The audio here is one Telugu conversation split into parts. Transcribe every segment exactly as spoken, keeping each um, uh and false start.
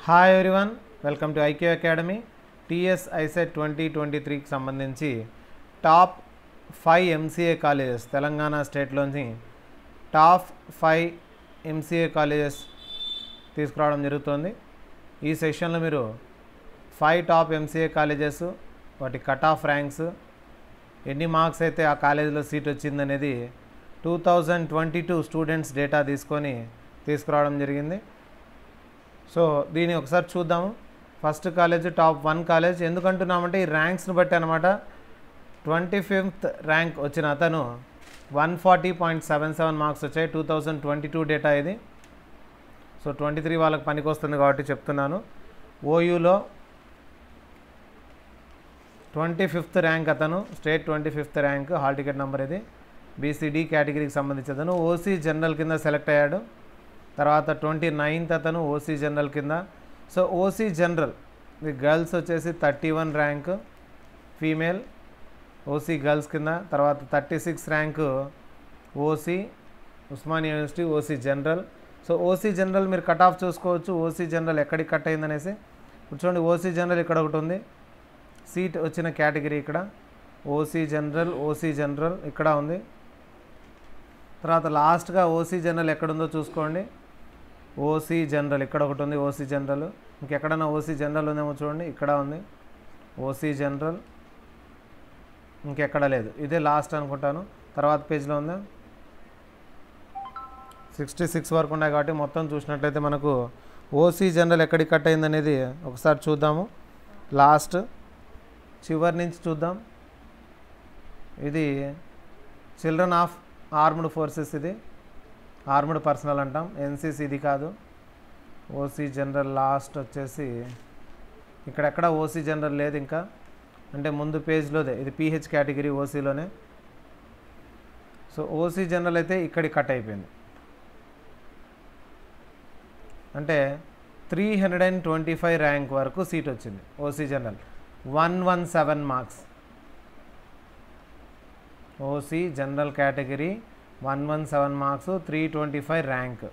Hi everyone, welcome to IQ academy. TS ICET twenty twenty త్రీకి సంబంధించి top five MCA colleges, Telangana స్టేట్లోని టాప్ ఫైవ్ ఎంసీఏ కాలేజెస్ తీసుకురావడం జరుగుతుంది. ఈ సెషన్లో మీరు ఫైవ్ టాప్ ఎంసీఏ కాలేజెస్, వాటి కట్ ఆఫ్ ర్యాంక్స్, ఎన్ని మార్క్స్ అయితే ఆ కాలేజీలో సీట్ వచ్చిందనేది two thousand twenty two students data తీసుకొని తీసుకురావడం జరిగింది. సో దీన్ని ఒకసారి చూద్దాము. First college top one college ఎందుకంటున్నామంటే ఈ ర్యాంక్స్ని బట్టి అనమాట. ట్వంటీ ఫిఫ్త్ ర్యాంక్ వచ్చిన అతను one forty point seven seven marks వచ్చాయి. Two thousand twenty two data ఇది. సో ట్వంటీ త్రీ వాళ్ళకి పనికి వస్తుంది కాబట్టి చెప్తున్నాను. ఓయూలో ట్వంటీ ఫిఫ్త్ ర్యాంక్ అతను, state twenty fifth rank, hall ticket number ఇది. బీసీడీ కేటగిరీకి సంబంధించి అతను ఓసీ జనరల్ కింద సెలెక్ట్ అయ్యాడు. తర్వాత ట్వంటీ నైన్త్ అతను ఓసీ జనరల్ కింద. సో ఓసీ జనరల్ ఇది గర్ల్స్ వచ్చేసి thirty one rank female OC girls కింద. తర్వాత thirty six rank OC Osmania university OC general. So OC general మీరు కట్ ఆఫ్ చూసుకోవచ్చు. ఓసీ జనరల్ ఎక్కడికి కట్ అయిందనేసి చూడండి. ఓసీ జనరల్ ఇక్కడ ఒకటి ఉంది, సీట్ వచ్చిన కేటగిరీ ఇక్కడ ఓసీ జనరల్. ఓసీ జనరల్ ఇక్కడ ఉంది. తర్వాత లాస్ట్గా ఓసీ జనరల్ ఎక్కడుందో చూసుకోండి. ఓసీ జనరల్ ఇక్కడ ఒకటి ఉంది, ఓసీ జనరల్. ఇంకెక్కడన్నా ఓసీ జనరల్ ఉందేమో చూడండి, ఇక్కడ ఉంది ఓసీ జనరల్. ఇంకెక్కడ లేదు, ఇదే లాస్ట్ అనుకుంటాను. తర్వాత పేజ్లో ఉంది. సిక్స్టీ సిక్స్ వరకు ఉన్నాయి కాబట్టి మొత్తం చూసినట్లయితే మనకు ఓసీ జనరల్ ఎక్కడికి కట్ అయింది అనేది ఒకసారి చూద్దాము. లాస్ట్ చివరి నుంచి చూద్దాం. ఇది చిల్డ్రన్ ఆఫ్ ఆర్మ్డ్ ఫోర్సెస్, ఇది ఆర్మ్డ్ పర్సనల్ అంటాం, ఎన్సీసీ ఇది కాదు. ఓసీ జనరల్ లాస్ట్ వచ్చేసి ఇక్కడెక్కడ ఓసీ జనరల్ లేదు ఇంకా, అంటే ముందు పేజ్లోదే. ఇది పీహెచ్ కేటగిరీ ఓసీలోనే. సో ఓసీ జనరల్ అయితే ఇక్కడికి కట్ అయిపోయింది. అంటే three hundred and twenty five rank వరకు సీట్ వచ్చింది OC general. One one seven marks OC general category, one one seven marks, three twenty five rank.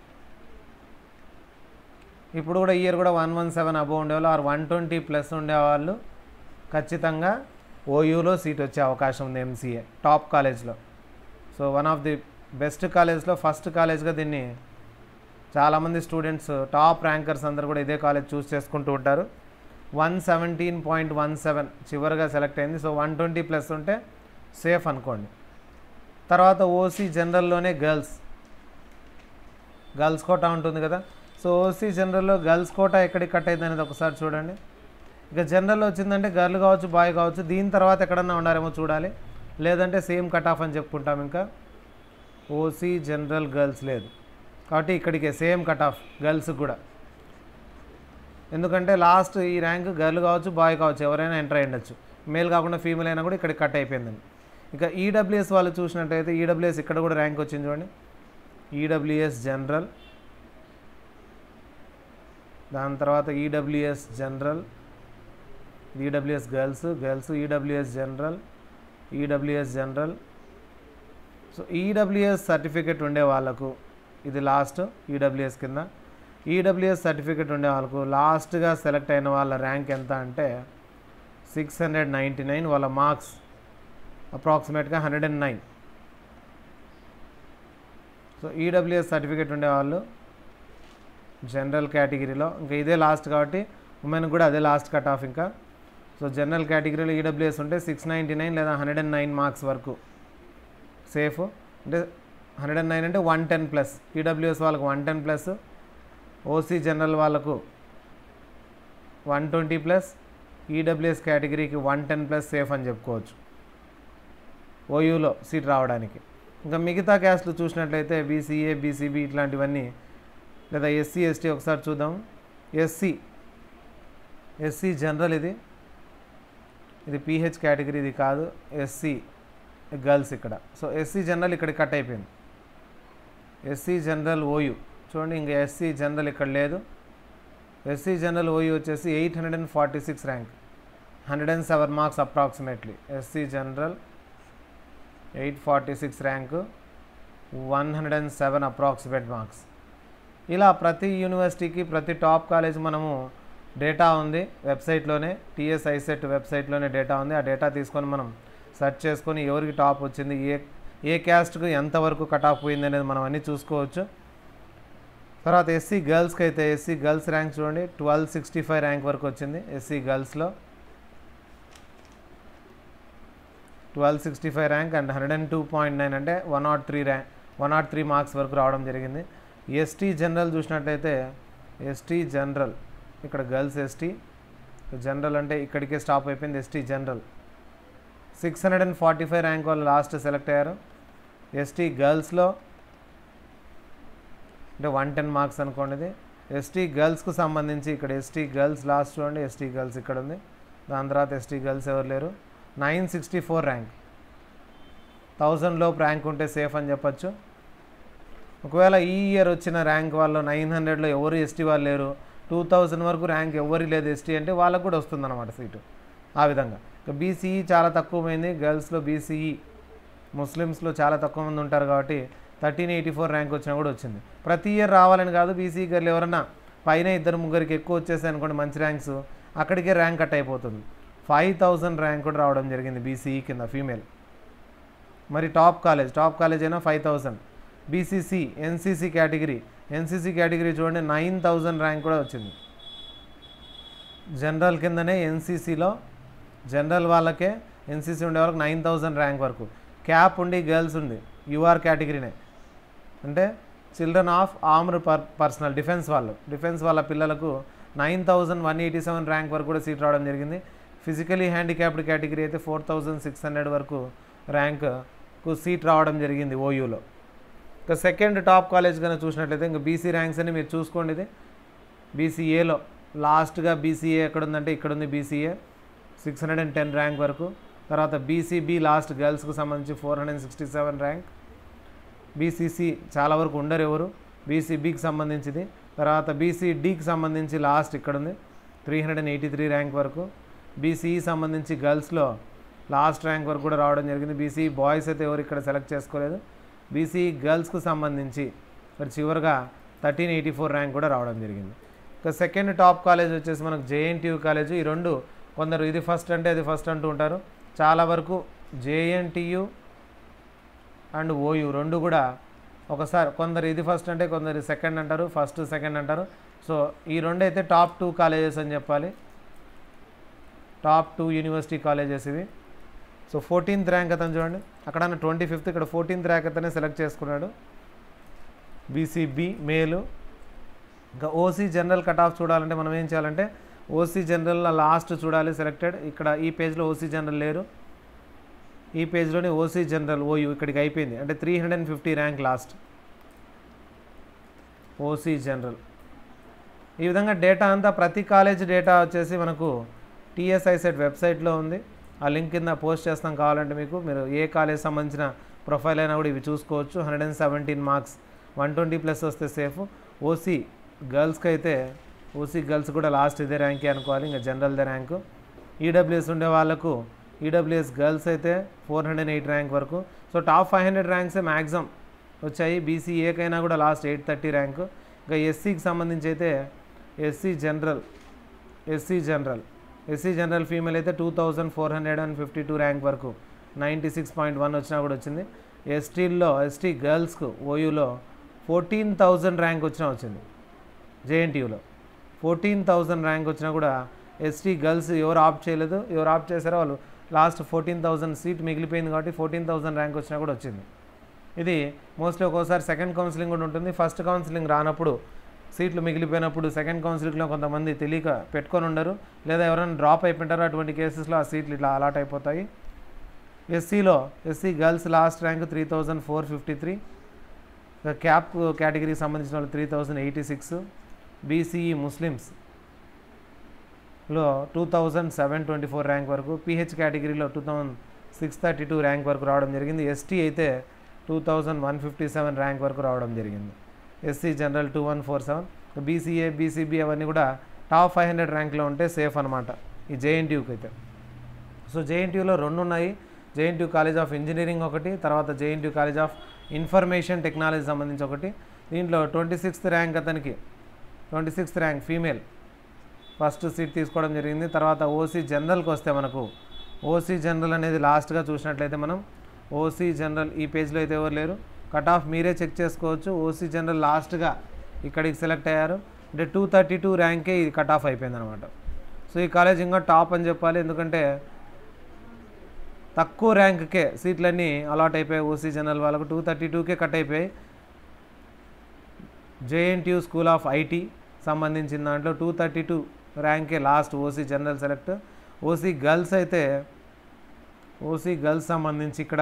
ఇప్పుడు కూడా ఇయర్ కూడా వన్ వన్ సెవెన్ అబోవ్ ఉండేవాళ్ళు ఆర్ వన్ ట్వంటీ ప్లస్ ఉండేవాళ్ళు ఖచ్చితంగా ఓయూలో సీట్ వచ్చే అవకాశం ఉంది ఎంసీఏ టాప్ కాలేజ్లో. So one of the best కాలేజ్లో ఫస్ట్ కాలేజ్గా దీన్ని చాలామంది స్టూడెంట్స్, టాప్ ర్యాంకర్స్ అందరూ కూడా ఇదే కాలేజ్ చూస్ చేసుకుంటూ ఉంటారు. One seventeen point one seven చివరిగా సెలెక్ట్ అయింది. సో వన్ ట్వంటీ ప్లస్ ఉంటే సేఫ్ అనుకోండి. తర్వాత ఓసీ జనరల్లోనే గర్ల్స్ గర్ల్స్ కోటా ఉంటుంది కదా. సో ఓసీ జనరల్లో గర్ల్స్ కోటా ఎక్కడికి కట్ అయింది అనేది ఒకసారి చూడండి. ఇక జనరల్లో వచ్చిందంటే గర్ల్ కావచ్చు, బాయ్ కావచ్చు, దీని తర్వాత ఎక్కడన్నా ఉన్నారేమో చూడాలి, లేదంటే సేమ్ కట్ ఆఫ్ అని చెప్పుకుంటాం. ఇంకా ఓసీ జనరల్ గర్ల్స్ లేదు కాబట్టి ఇక్కడికే సేమ్ కట్ ఆఫ్ గర్ల్స్ కూడా. ఎందుకంటే లాస్ట్ ఈ ర్యాంక్ గర్ల్ కావచ్చు, బాయ్ కావచ్చు, ఎవరైనా ఎంటర్ అయ్యి ఉండొచ్చు, మేల్ కాకుండా ఫీమేల్ అయినా కూడా ఇక్కడికి కట్ అయిపోయిందండి. ఇక ఈడబ్ల్యూఎస్ వాళ్ళు చూసినట్టయితే ఈడబ్ల్యూఎస్ ఇక్కడ కూడా ర్యాంక్ వచ్చింది చూడండి. ఈడబ్ల్యూఎస్ జనరల్, దాని తర్వాత EWS general, EWS girls girls EWS general, EWS general. So EWS certificate ఉండే వాళ్ళకు ఇది లాస్ట్ ఈడబ్ల్యూఎస్ కింద. ఈడబ్ల్యూఎస్ సర్టిఫికెట్ ఉండే వాళ్ళకు లాస్ట్గా సెలెక్ట్ అయిన వాళ్ళ ర్యాంక్ ఎంత అంటే సిక్స్ హండ్రెడ్ నైంటీ నైన్ వాళ్ళ మార్క్స్ అప్రాక్సిమేట్గా hundred and nine. So EWS certificate ఉండేవాళ్ళు జనరల్ కేటగిరీలో, ఇంకా ఇదే లాస్ట్ కాబట్టి ఉమెన్ కూడా అదే లాస్ట్ కట్ ఆఫ్. ఇంకా సో జనరల్ కేటగిరీలో ఈడబ్ల్యూఎస్ ఉంటే సిక్స్ నైంటీ నైన్ లేదా హండ్రెడ్ అండ్ నైన్ మార్క్స్ వరకు సేఫ్. అంటే హండ్రెడ్ అండ్ నైన్ అంటే వన్ టెన్ ప్లస్, ఈడబ్ల్యూఎస్ వాళ్ళకు one ten plus, OC general వాళ్ళకు వన్ ట్వంటీ ప్లస్, ఈడబ్ల్యూఎస్ కేటగిరీకి వన్ టెన్ ప్లస్ సేఫ్ అని చెప్పుకోవచ్చు ఓయూలో సీట్ రావడానికి. ఇంకా మిగతా క్యాస్ట్లు చూసినట్లయితే బీసీఏ, బీసీబీ ఇట్లాంటివన్నీ, లేదా ఎస్సీ, ఎస్టీ ఒకసారి చూద్దాం. ఎస్సీ ఎస్సీ జనరల్ ఇది ఇది పీహెచ్ కేటగిరీ ఇది కాదు, ఎస్సీ గర్ల్స్ ఇక్కడ. సో ఎస్సీ జనరల్ ఇక్కడ కట్ అయిపోయింది. ఎస్సీ జనరల్ ఓయూ చూడండి, ఇంకా ఎస్సీ జనరల్ ఇక్కడ లేదు. ఎస్సీ జనరల్ ఓయూ వచ్చేసి eight hundred and forty six rank, hundred and seven marks approximately. SC general eight forty six rank, one hundred and seven approximate marks. ఇలా ప్రతి యూనివర్సిటీకి, ప్రతి టాప్ కాలేజ్ మనము డేటా ఉంది వెబ్సైట్లోనే, టీఎస్ ఐసెట్ వెబ్సైట్లోనే డేటా ఉంది. ఆ డేటా తీసుకొని మనం సెర్చ్ చేసుకొని ఎవరికి టాప్ వచ్చింది, ఏ ఏ క్యాస్ట్కు ఎంతవరకు కట్ ఆఫ్ పోయింది అనేది మనం అన్నీ చూసుకోవచ్చు. తర్వాత ఎస్సీ గర్ల్స్కి అయితే ఎస్సీ గర్ల్స్ ర్యాంక్ చూడండి ట్వెల్వ్ సిక్స్టీ ఫైవ్ ర్యాంక్ వరకు వచ్చింది. ఎస్సీ గర్ల్స్లో twelve sixty five rank and hundred and two point nine అంటే one not three rank one not three marks వరకు రావడం జరిగింది. ఎస్టీ జనరల్ చూసినట్టయితే ఎస్టీ జనరల్ ఇక్కడ గర్ల్స్ ఎస్టీ జనరల్ అంటే ఇక్కడికే స్టాప్ అయిపోయింది. ST general six hundred and forty five rank వాళ్ళు లాస్ట్ సెలెక్ట్ అయ్యారు. ఎస్టీ గర్ల్స్లో అంటే వన్ టెన్ మార్క్స్ అనుకోండి. ఇది ఎస్టీ గర్ల్స్కు సంబంధించి ఇక్కడ ఎస్టీ గర్ల్స్ లాస్ట్ చూడండి, ఎస్టీ గర్ల్స్ ఇక్కడ ఉంది. దాని తర్వాత ఎస్టీ గర్ల్స్ ఎవరు లేరు. Nine sixty four rank, thousand లోపు ర్యాంక్ ఉంటే సేఫ్ అని చెప్పచ్చు. ఒకవేళ ఈ ఇయర్ వచ్చిన ర్యాంక్ వాళ్ళు నైన్ హండ్రెడ్లో ఎవరు ఎస్టీ వాళ్ళు లేరు, టూ థౌజండ్ వరకు ర్యాంక్ ఎవరి లేదు ఎస్టీ అంటే వాళ్ళకు కూడా వస్తుందన్నమాట సీటు. ఆ విధంగా ఇక బీసీఈ చాలా తక్కువ పోయింది. గర్ల్స్లో బీసీఈ ముస్లిమ్స్లో చాలా తక్కువ మంది ఉంటారు కాబట్టి థర్టీన్ ఎయిటీ ఫోర్ ర్యాంక్ వచ్చినా కూడా వచ్చింది. ప్రతి ఇయర్ రావాలని కాదు, బీసీ గర్లు ఎవరన్నా పైన ఇద్దరు ముగ్గురికి ఎక్కువ వచ్చేసాయి అనుకోండి మంచి ర్యాంక్స్, అక్కడికే ర్యాంక్ కట్ అయిపోతుంది. ఫైవ్ థౌజండ్ ర్యాంక్ కూడా రావడం జరిగింది బీసీఈ కింద ఫీమేల్. మరి టాప్ కాలేజ్ టాప్ కాలేజ్ అయినా five thousand. BCC NCC category NCC category చూడండి నైన్ థౌజండ్ ర్యాంక్ కూడా వచ్చింది. జనరల్ కిందనే ఎన్సీసీలో జనరల్ వాళ్ళకే ఎన్సీసీ ఉండే వాళ్ళకి నైన్ థౌజండ్ ర్యాంక్ వరకు. క్యాప్ ఉండి గర్ల్స్ ఉంది యూఆర్ కేటగిరీనే, అంటే children of armed per personnel defence వాళ్ళు డిఫెన్స్ వాళ్ళ పిల్లలకు nine thousand one eighty seven rank వరకు కూడా సీట్ రావడం జరిగింది. ఫిజికలీ హ్యాండిక్యాప్డ్ కేటగిరీ అయితే ఫోర్ థౌజండ్ సిక్స్ హండ్రెడ్ వరకు ర్యాంక్కు సీట్ రావడం జరిగింది ఓయూలో. ఇంకా సెకండ్ టాప్ కాలేజ్ కనుక చూసినట్లయితే ఇంకా బీసీ ర్యాంక్స్ అని మీరు చూసుకోండి. ఇది బీసీఏలో లాస్ట్గా బీసీఏ ఎక్కడుందంటే ఇక్కడ ఉంది BCA six hundred and ten rank వరకు. తర్వాత బీసీబీ లాస్ట్ గర్ల్స్కు సంబంధించి four hundred sixty seven rank. BCC చాలా వరకు ఉండరు ఎవరు, బీసీబీకి సంబంధించింది. తర్వాత బీసీడీకి సంబంధించి లాస్ట్ ఇక్కడ ఉంది three hundred and eighty three rank వరకు. బీసీఈ సంబంధించి గర్ల్స్లో లాస్ట్ ర్యాంక్ వరకు కూడా రావడం జరిగింది. బీసీ బాయ్స్ అయితే ఎవరు ఇక్కడ సెలెక్ట్ చేసుకోలేదు. బీసీ గర్ల్స్కు సంబంధించి మరి చివరిగా థర్టీన్ ఎయిటీ ఫోర్ ర్యాంక్ కూడా రావడం జరిగింది. ఇక సెకండ్ టాప్ కాలేజ్ వచ్చేసి మనకు జేఎన్టీయూ కాలేజ్. ఈ రెండు కొందరు ఇది ఫస్ట్ అంటే అది ఫస్ట్ అంటూ ఉంటారు. చాలా వరకు జేఎన్టీయూ అండ్ ఓయూ రెండు కూడా ఒకసారి కొందరు ఇది ఫస్ట్ అంటే కొందరు సెకండ్ అంటారు, ఫస్ట్ సెకండ్ అంటారు. సో ఈ రెండు అయితే టాప్ టూ కాలేజెస్ అని చెప్పాలి, టాప్ టూ యూనివర్సిటీ కాలేజెస్ ఇవి. సో ఫోర్టీన్త్ ర్యాంక్ అతను చూడండి అక్కడ ట్వంటీ ఫిఫ్త్ ఇక్కడ ఫోర్టీన్త్ ర్యాంక్ అతనే సెలెక్ట్ చేసుకున్నాడు బీసీబీ మేలు. ఇంకా ఓసీ జనరల్ కట్ ఆఫ్ చూడాలంటే మనం ఏం చేయాలంటే ఓసీ జనరల్లో లాస్ట్ చూడాలి సెలెక్టెడ్. ఇక్కడ ఈ పేజ్లో ఓసీ జనరల్ లేరు, ఈ పేజ్లోనే ఓసీ జనరల్ ఓయూ ఇక్కడికి అయిపోయింది అంటే three hundred and fifty rank last OC general. ఈ విధంగా డేటా అంతా ప్రతి కాలేజ్ డేటా వచ్చేసి మనకు టీఎస్ఐసెట్ వెబ్సైట్లో ఉంది. ఆ లింక్ కింద పోస్ట్ చేస్తాం, కావాలంటే మీకు మీరు ఏ కాలేజ్ సంబంధించిన ప్రొఫైల్ అయినా కూడా ఇవి చూసుకోవచ్చు. Hundred and seventeen marks one twenty plus వస్తే సేఫ్. ఓసీ గర్ల్స్కి అయితే ఓసీ గర్ల్స్ కూడా లాస్ట్ ఇదే ర్యాంకే అనుకోవాలి, ఇంకా జనరల్దే ర్యాంకు. ఈడబ్ల్యూఎస్ ఉండే వాళ్ళకు ఈడబ్ల్యూఎస్ గర్ల్స్ అయితే ఫోర్ హండ్రెడ్ ఎయిట్ ర్యాంక్ వరకు. సో టాప్ ఫైవ్ హండ్రెడ్ ర్యాంక్సే మ్యాక్సిమం వచ్చాయి. బీసీఏకైనా కూడా లాస్ట్ ఎయిట్ థర్టీ ర్యాంకు. ఇంకా ఎస్సీకి సంబంధించి అయితే SC general SC general SC general female అయితే two thousand four hundred and fifty two rank వరకు నైంటీ సిక్స్ పాయింట్ వన్ వచ్చినా కూడా వచ్చింది. ఎస్టీల్లో ఎస్టీ గర్ల్స్కు ఓయూలో ఫోర్టీన్ థౌజండ్ ర్యాంక్ వచ్చినా వచ్చింది. జేఎన్టీయూలో ఫోర్టీన్ థౌజండ్ ర్యాంక్ వచ్చినా కూడా ఎస్టీ గర్ల్స్ ఎవరు ఆప్ట్ చేయలేదు, ఎవరు ఆప్ట్ చేశారో వాళ్ళు లాస్ట్ ఫోర్టీన్ థౌజండ్ సీట్ మిగిలిపోయింది కాబట్టి ఫోర్టీన్ థౌజండ్ ర్యాంక్ వచ్చినా కూడా వచ్చింది. ఇది మోస్ట్లీ ఒక్కోసారి సెకండ్ కౌన్సిలింగ్ కూడా ఉంటుంది. ఫస్ట్ కౌన్సిలింగ్ రానప్పుడు సీట్లు మిగిలిపోయినప్పుడు సెకండ్ కౌన్సిలింగ్లో కొంతమంది తెలియక పెట్టుకొని ఉండరు, లేదా ఎవరైనా డ్రాప్ అయిపోయింటారో అటువంటి కేసెస్లో ఆ సీట్లు ఇట్లా అలాట్ అయిపోతాయి. ఎస్సీలో SC girls last rank three thousand four fifty three cap కేటగిరీకి సంబంధించిన వాళ్ళు three thousand eighty six. BCE ముస్లిమ్స్లో two thousand seven twenty four rank వరకు. పీహెచ్ కేటగిరీలో two thousand six thirty two rank వరకు రావడం జరిగింది. ఎస్టీ అయితే two thousand one fifty seven rank వరకు రావడం జరిగింది. SC general two one four seven. BCA BCB అవన్నీ కూడా టాప్ ఫైవ్ హండ్రెడ్ ర్యాంక్లో ఉంటే సేఫ్ అనమాట ఈ జేఎన్టీయూకి అయితే. సో జేఎన్టీయూలో రెండు ఉన్నాయి, జేఎన్టీయూ కాలేజ్ ఆఫ్ ఇంజనీరింగ్ ఒకటి, తర్వాత JNTU college of information technology సంబంధించి ఒకటి. దీంట్లో ట్వంటీ సిక్స్త్ ర్యాంక్ అతనికి twenty sixth rank female first seat తీసుకోవడం జరిగింది. తర్వాత ఓసీ జనరల్కి వస్తే మనకు ఓసీ జనరల్ అనేది లాస్ట్గా చూసినట్లయితే మనం ఓసీ జనరల్ ఈ పేజ్లో అయితే ఎవరు లేరు, కట్ ఆఫ్ మీరే చెక్ చేసుకోవచ్చు. ఓసీ జనరల్ లాస్ట్గా ఇక్కడికి సెలెక్ట్ అయ్యారు అంటే టూ థర్టీ టూ ర్యాంకే ఇది కట్ ఆఫ్ అయిపోయింది అనమాట. సో ఈ కాలేజ్ ఇంకా టాప్ అని చెప్పాలి, ఎందుకంటే తక్కువ ర్యాంక్కే సీట్లన్నీ అలాట్ అయిపోయాయి. ఓసీ జనరల్ వాళ్ళకు టూ థర్టీ టూకే కట్ అయిపోయాయి. జేఎన్టీయూ స్కూల్ ఆఫ్ ఐటీ సంబంధించిన దాంట్లో టూ థర్టీ టూ ర్యాంకే last OC general select. OC girls అయితే ఓసీ గర్ల్స్ సంబంధించి ఇక్కడ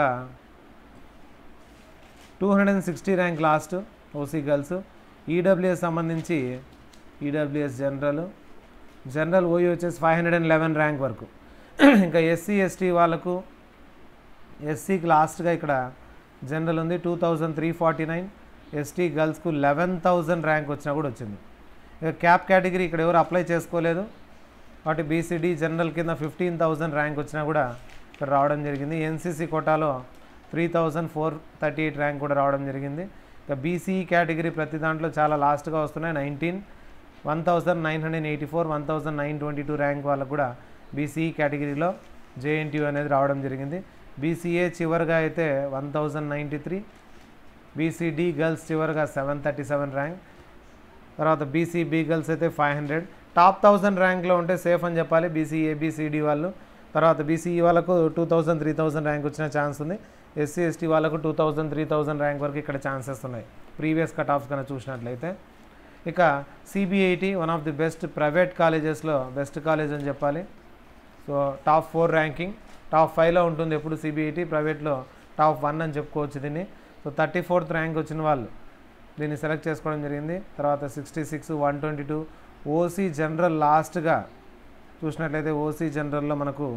two hundred and sixty rank last OC girls. EWS సంబంధించి ఈడబ్ల్యూఎస్ జనరల్ జనరల్ ఓయూ వచ్చేసి five hundred and eleven rank వరకు. ఇంకా ఎస్సీ ఎస్టీ వాళ్ళకు ఎస్సీకి లాస్ట్గా ఇక్కడ జనరల్ ఉంది two thousand three forty nine ST గర్ల్స్కు లెవెన్ థౌజండ్ ర్యాంక్ వచ్చినా కూడా వచ్చింది. ఇక క్యాప్ కేటగిరీ ఇక్కడ ఎవరు అప్లై చేసుకోలేదు కాబట్టి బీసీడీ జనరల్ కింద ఫిఫ్టీన్ థౌజండ్ ర్యాంక్ వచ్చినా కూడా ఇక్కడ రావడం జరిగింది. ఎన్సీసీ కోటాలో three thousand four thirty eight rank కూడా రావడం జరిగింది. ఇక బీసీఈ కేటగిరీ ప్రతి దాంట్లో చాలా లాస్ట్గా వస్తున్నాయి. Nineteen one thousand nine hundred eighty four one thousand nine twenty two rank వాళ్ళకు కూడా బీసీఈ కేటగిరీలో జేఎన్టీయూ అనేది రావడం జరిగింది. బీసీఏ చివరిగా అయితే one thousand ninety three BCD girls చివరిగా సెవెన్ థర్టీ సెవెన్ ర్యాంక్. తర్వాత బీసీబీ గర్ల్స్ అయితే ఫైవ్ హండ్రెడ్ టాప్ థౌజండ్ ర్యాంక్లో ఉంటే సేఫ్ అని చెప్పాలి బీసీఏ బీసీడీ వాళ్ళు. తర్వాత బీసీఈ వాళ్ళకు two thousand three thousand rank వచ్చిన ఛాన్స్ ఉంది. ఎస్సీ ఎస్టీ వాళ్ళకు two thousand three thousand rank వరకు ఇక్కడ ఛాన్సెస్ ఉన్నాయి ప్రీవియస్ కట్ ఆఫ్స్ కన్నా చూసినట్లయితే. ఇక CBIT one of the best private కాలేజెస్లో బెస్ట్ కాలేజ్ అని చెప్పాలి. So top four ranking top ఫైవ్లో ఉంటుంది ఎప్పుడు సిబిఐటి, ప్రైవేట్లో టాప్ వన్ అని చెప్పుకోవచ్చు దీన్ని. సో థర్టీ ఫోర్త్ ర్యాంక్ వచ్చిన వాళ్ళు దీన్ని సెలెక్ట్ చేసుకోవడం జరిగింది. తర్వాత sixty six one twenty two OC general లాస్ట్గా చూసినట్లయితే ఓసీ జనరల్లో మనకు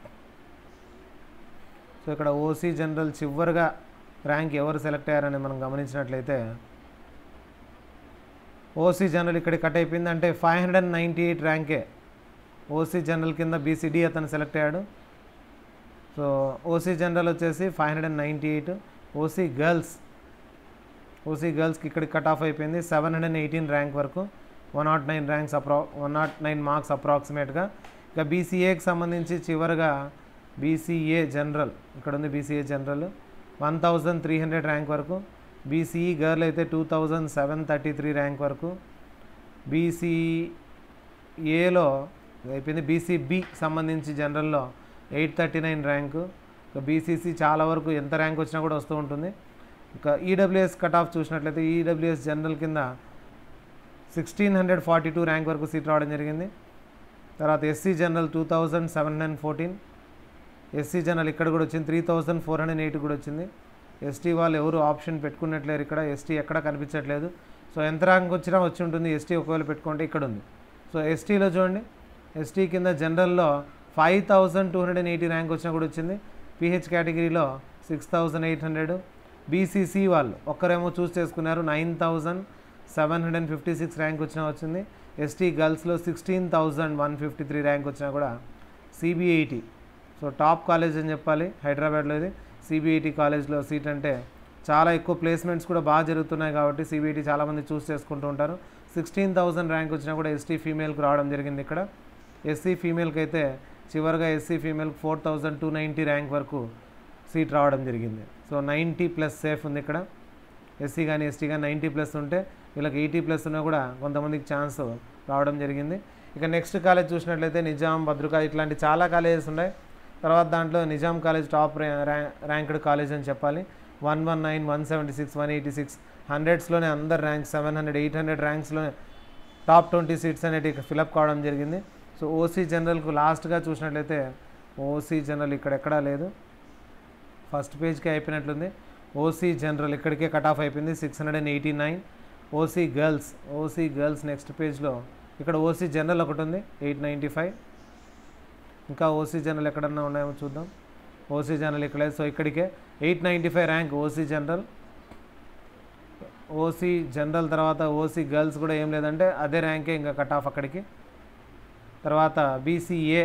సో ఇక్కడ ఓసీ జనరల్ చివరిగా ర్యాంక్ ఎవరు సెలెక్ట్ అయ్యారని మనం గమనించినట్లయితే ఓసీ జనరల్ ఇక్కడ కట్ అయిపోయింది. అంటే five hundred and ninety eight ర్యాంకే ఓసీ జనరల్ కింద బీసీడీ అతను సెలెక్ట్ అయ్యాడు. సో ఓసీ జనరల్ వచ్చేసి five hundred and ninety eight OC girls OC గర్ల్స్కి ఇక్కడికి కట్ ఆఫ్ అయిపోయింది seven hundred and eighteen rank వరకు వన్ నాట్ నైన్ ర్యాంక్స్ అప్రా వన్ నాట్ నైన్ మార్క్స్ అప్రాక్సిమేట్గా. ఇక బీసీఏకి సంబంధించి చివరిగా బీసీఏ జనరల్ ఇక్కడ ఉంది BCA general one thousand three hundred rank వరకు. బీసీఈ గర్ల్ అయితే two thousand seven thirty three rank వరకు. బీసీఏలో అయిపోయింది. బీసీబీ సంబంధించి జనరల్లో ఎయిట్ థర్టీ నైన్ ర్యాంకు. ఇక బీసీసీ చాలా వరకు ఎంత ర్యాంక్ వచ్చినా కూడా వస్తూ ఉంటుంది. ఇక ఈడబ్ల్యూఎస్ కట్ ఆఫ్ చూసినట్లయితే ఈడబ్ల్యూఎస్ జనరల్ కింద sixteen hundred forty two rank వరకు సీట్ రావడం జరిగింది. తర్వాత SC general two thousand seven hundred fourteen SC general ఇక్కడ కూడా వచ్చింది three thousand four hundred eight కూడా వచ్చింది. ఎస్టీ వాళ్ళు ఎవరు ఆప్షన్ పెట్టుకున్నట్లేరు ఇక్కడ, ఎస్టీ ఎక్కడ కనిపించట్లేదు. సో ఎంత ర్యాంక్ వచ్చినా వచ్చి ఉంటుంది ఎస్టీ ఒకవేళ పెట్టుకుంటే ఇక్కడ ఉంది. సో ఎస్టీలో చూడండి ఎస్టీ కింద జనరల్లో five thousand two hundred eighty rank వచ్చినా కూడా వచ్చింది. పిహెచ్ కేటగిరీలో six thousand eight hundred. BCC వాళ్ళు ఒక్కరేమో చూస్ చేసుకున్నారు nine thousand seven hundred fifty six rank వచ్చినా వచ్చింది. ఎస్టీ గర్ల్స్లో sixteen thousand one fifty three rank వచ్చినా కూడా సిబిఐటి సో టాప్ కాలేజ్ అని చెప్పాలి హైదరాబాద్లో. ఇది సిబిఐటి కాలేజ్లో సీట్ అంటే చాలా ఎక్కువ ప్లేస్మెంట్స్ కూడా బాగా జరుగుతున్నాయి కాబట్టి సిబిఐటి చాలామంది చూస్ చేసుకుంటూ ఉంటారు. సిక్స్టీన్ థౌజండ్ ర్యాంక్ వచ్చినా కూడా ఎస్టీ ఫీమేల్కి రావడం జరిగింది ఇక్కడ. ఎస్సీ ఫీమేల్కి అయితే చివరిగా ఎస్సీ ఫీమేల్కి four thousand two ninety rank వరకు సీట్ రావడం జరిగింది. సో నైంటీ ప్లస్ సేఫ్ ఉంది ఇక్కడ. ఎస్సీ కానీ ఎస్టీ కానీ నైంటీ ప్లస్ ఉంటే వీళ్ళకి ఎయిటీ ప్లస్ ఉన్నా కూడా కొంతమందికి ఛాన్స్ రావడం జరిగింది. ఇక నెక్స్ట్ కాలేజ్ చూసినట్లయితే నిజాం, భద్రకా ఇట్లాంటి చాలా కాలేజెస్ ఉన్నాయి. తర్వాత దాంట్లో Nizam college top ranked college అని చెప్పాలి. One one nine one seventy six one eighty six హండ్రెడ్స్లోనే అందరు ranks seven hundred eight hundred ర్యాంక్స్లోనే టాప్ ట్వంటీ సీట్స్ అనేవి ఫిలప్ కావడం జరిగింది. సో ఓసీ జనరల్కు లాస్ట్గా చూసినట్లయితే ఓసీ జనరల్ ఇక్కడ ఎక్కడా లేదు, ఫస్ట్ పేజ్కి అయిపోయినట్లుంది. ఓసీ జనరల్ ఇక్కడికే కట్ ఆఫ్ అయిపోయింది six hundred and eighty nine. OC girls OC girls next పేజ్లో ఇక్కడ ఓసీ జనరల్ ఒకటి ఉంది ఎయిట్ నైంటీ ఫైవ్. ఇంకా ఓసీ జనరల్ ఎక్కడన్నా ఉన్నాయేమో చూద్దాం. ఓసీ జనరల్ ఇక్కడ లేదు. సో ఇక్కడికే eight ninety five rank OC general. OC general తర్వాత ఓసీ గర్ల్స్ కూడా ఏం లేదంటే అదే ర్యాంకే ఇంకా కట్ ఆఫ్ అక్కడికి. తర్వాత బీసీఏ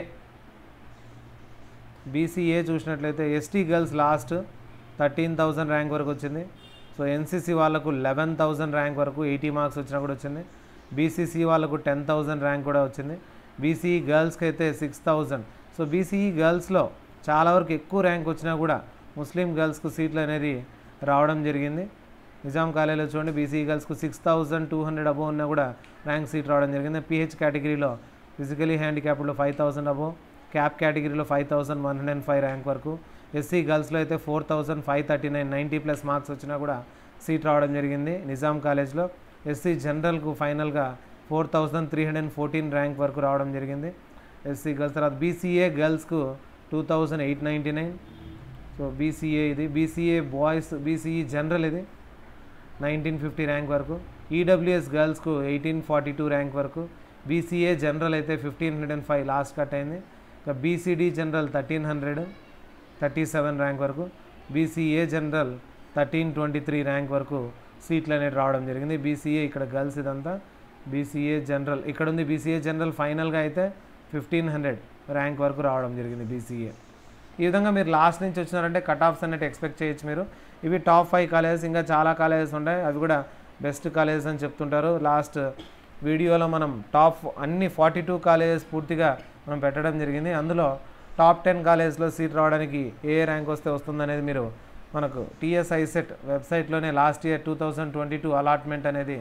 బీసీఏ చూసినట్లయితే ST girls last thirteen thousand rank వరకు వచ్చింది. సో ఎన్సీసీ వాళ్ళకు లెవెన్ థౌజండ్ ర్యాంక్ వరకు ఎయిటీ మార్క్స్ వచ్చినా కూడా వచ్చింది. బీసీసీ వాళ్ళకు టెన్ థౌజండ్ ర్యాంక్ కూడా వచ్చింది. బీసీఈ గర్ల్స్కి అయితే సిక్స్ థౌజండ్. సో బీసీఈ గర్ల్స్లో చాలా వరకు ఎక్కువ ర్యాంక్ వచ్చినా కూడా ముస్లిం గర్ల్స్కు సీట్లు అనేది రావడం జరిగింది. నిజాం కాలేజీలో చూడండి బీసీఈ గర్ల్స్కు six thousand two hundred above ఉన్నా కూడా ర్యాంక్ సీట్ రావడం జరిగింది. పిహెచ్ కేటగిరీలో ఫిజికలీ హ్యాండిక్యాప్డ్లో ఫైవ్ థౌసండ్ అబోవ్, క్యాప్ కేటగిరీలో five thousand one hundred and five rank వరకు, ఎస్సీ గర్ల్స్లో అయితే four thousand five thirty nine ninety plus marks వచ్చినా కూడా సీట్ రావడం జరిగింది నిజాం కాలేజ్లో. ఎస్సీ జనరల్కు ఫైనల్గా four thousand three hundred and fourteen rank వరకు రావడం జరిగింది ఎస్సీ గర్ల్స్. తర్వాత బీసీఏ గర్ల్స్కు two thousand eight ninety nine. So BCA ఇది, బీసీఏ బాయ్స్ బీసీఈ జనరల్ ఇది నైన్టీన్ ఫిఫ్టీ ర్యాంక్ వరకు, ఈడబ్ల్యూఎస్ గర్ల్స్కు ఎయిటీన్ ఫార్టీ టూ ర్యాంక్ వరకు, బీసీఏ జనరల్ అయితే fifteen hundred and five last cut అయింది. ఇంకా BCD general thirteen hundred thirty seven rank వరకు, BCA general thirteen twenty three rank వరకు సీట్లు అనేది రావడం జరిగింది. బీసీఏ ఇక్కడ గర్ల్స్ ఇదంతా బీసీఏ జనరల్ ఇక్కడ ఉంది. బీసీఏ జనరల్ ఫైనల్గా అయితే ఫిఫ్టీన్ హండ్రెడ్ ర్యాంక్ వరకు రావడం జరిగింది బీసీఏ. ఈ విధంగా మీరు లాస్ట్ నుంచి వచ్చినారంటే కట్ ఆఫ్స్ అన్నట్టు ఎక్స్పెక్ట్ చేయొచ్చు మీరు. ఇవి టాప్ ఫైవ్ కాలేజెస్, ఇంకా చాలా కాలేజెస్ ఉంటాయి, అవి కూడా బెస్ట్ కాలేజెస్ అని చెప్తుంటారు. లాస్ట్ వీడియోలో మనం టాప్ అన్ని ఫార్టీ టూ కాలేజెస్ పూర్తిగా మనం పెట్టడం జరిగింది. అందులో టాప్ టెన్ కాలేజెస్లో సీట్ రావడానికి ఏ ర్యాంక్ వస్తే వస్తుందనేది మీరు మనకు టీఎస్ ఐసెట్ వెబ్సైట్లోనే last year two thousand twenty two allotment అనేది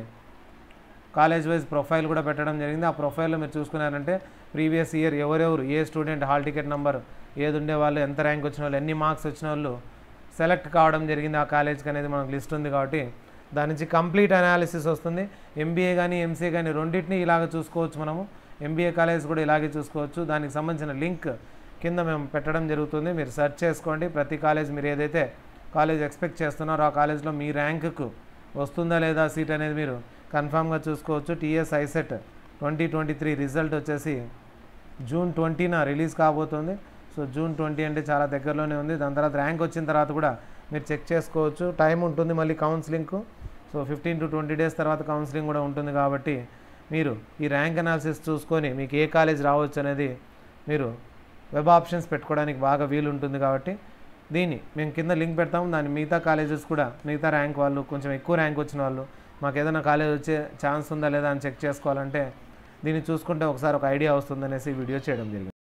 కాలేజ్ వైజ్ ప్రొఫైల్ కూడా పెట్టడం జరిగింది. ఆ ప్రొఫైల్లో మీరు చూసుకున్నారంటే ప్రీవియస్ ఇయర్ ఎవరెవరు ఏ స్టూడెంట్ హాల్ టికెట్ నెంబర్ ఏది ఉండే వాళ్ళు, ఎంత ర్యాంక్ వచ్చిన వాళ్ళు, ఎన్ని మార్క్స్ వచ్చిన వాళ్ళు సెలెక్ట్ కావడం జరిగింది ఆ కాలేజ్కి అనేది మనకు లిస్ట్ ఉంది. కాబట్టి దాని నుంచి కంప్లీట్ అనాలిసిస్ వస్తుంది. ఎంబీఏ కానీ ఎంసీఏ కానీ రెండింటిని ఇలాగ చూసుకోవచ్చు మనము. ఎంబీఏ కాలేజ్ కూడా ఇలాగే చూసుకోవచ్చు. దానికి సంబంధించిన లింక్ కింద మేము పెట్టడం జరుగుతుంది, మీరు సెర్చ్ చేసుకోండి. ప్రతి కాలేజ్ మీరు ఏదైతే కాలేజ్ ఎక్స్పెక్ట్ చేస్తున్నారో ఆ కాలేజ్లో మీ ర్యాంకుకు వస్తుందా లేదా సీట్ అనేది మీరు కన్ఫామ్గా చూసుకోవచ్చు. TS ICET twenty twenty three result వచ్చేసి జూన్ ట్వంటీన రిలీజ్ కాబోతుంది. సో జూన్ ట్వంటీ అంటే చాలా దగ్గరలోనే ఉంది. దాని తర్వాత ర్యాంక్ వచ్చిన తర్వాత కూడా మీరు చెక్ చేసుకోవచ్చు. టైం ఉంటుంది మళ్ళీ కౌన్సిలింగ్కు. So fifteen to twenty days తర్వాత కౌన్సిలింగ్ కూడా ఉంటుంది. కాబట్టి మీరు ఈ ర్యాంక్ అనాలిసిస్ చూసుకొని మీకు ఏ కాలేజ్ రావచ్చు అనేది మీరు వెబ్ ఆప్షన్స్ పెట్టుకోవడానికి బాగా వీలు ఉంటుంది. కాబట్టి దీన్ని మేము కింద లింక్ పెడతాము. దాని మిగతా కాలేజెస్ కూడా మిగతా ర్యాంక్ వాళ్ళు కొంచెం ఎక్కువ ర్యాంక్ వచ్చిన వాళ్ళు మాకు ఏదైనా కాలేజ్ వచ్చే ఛాన్స్ ఉందా లేదా అని చెక్ చేసుకోవాలంటే దీన్ని చూసుకుంటే ఒకసారి ఒక ఐడియా వస్తుందనేసి వీడియో చేయడం జరిగింది.